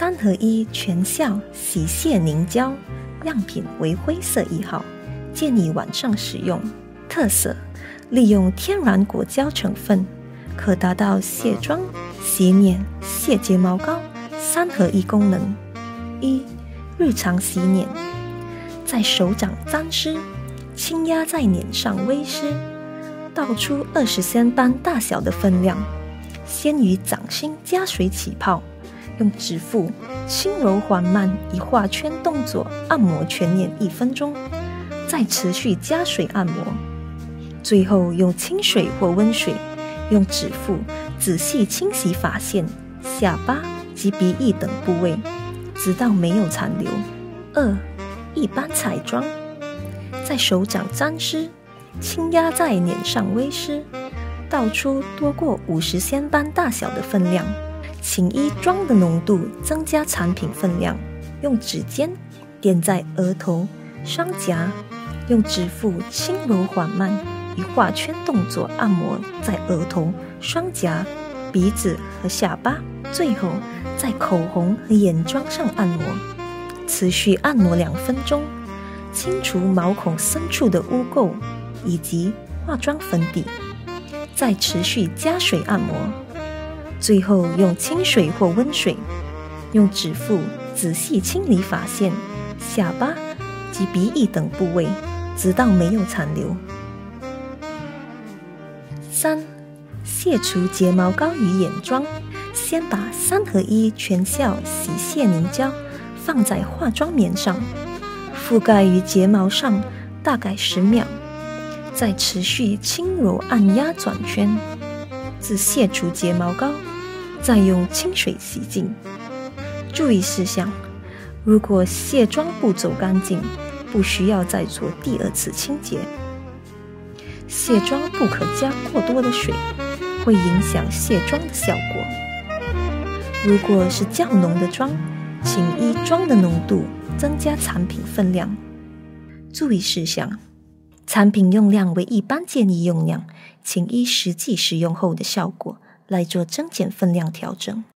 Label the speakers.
Speaker 1: 3合1全效洗卸凝胶，样品为灰色1号，建议晚上使用。特色：利用天然果胶成分，可达到卸妆、洗脸、卸睫毛膏3合1功能。1、日常洗脸，在手掌沾湿，轻压在脸上微湿，倒出20cm般大小的分量，先于掌心加水起泡，用指腹轻柔缓慢以画圈动作按摩全脸1分钟，再持续加水按摩。最后用清水或温水，用指腹仔细清洗发线、下巴及鼻翼等部位，直到没有残留。2、一般彩妆，在手掌沾湿，轻压在脸上微湿，倒出多过50cm般大小的分量，请依妆的浓度增加产品分量，用指尖点在额头、双颊，用指腹轻柔缓慢以画圈动作按摩在额头、双颊、鼻子和下巴，最后在口红和眼妆上按摩，持续按摩2分钟，清除毛孔深处的污垢以及化妆粉底，再持续加水按摩，最后用清水或温水，用指腹仔细清理发线、下巴及鼻翼等部位，直到没有残留。3、卸除睫毛膏与眼妆，先把3合1全效洗卸凝胶放在化妆棉上，覆盖于睫毛上大概10秒，再持续轻柔按压转圈，至卸除睫毛膏，再用清水洗净。注意事项：如果卸妆步骤干净，不需要再做第2次清洁。卸妆不可加过多的水，会影响卸妆的效果。如果是较浓的妆，请依妆的浓度增加产品分量。注意事项：产品用量为一般建议用量，请依实际使用后的效果来做增减分量调整。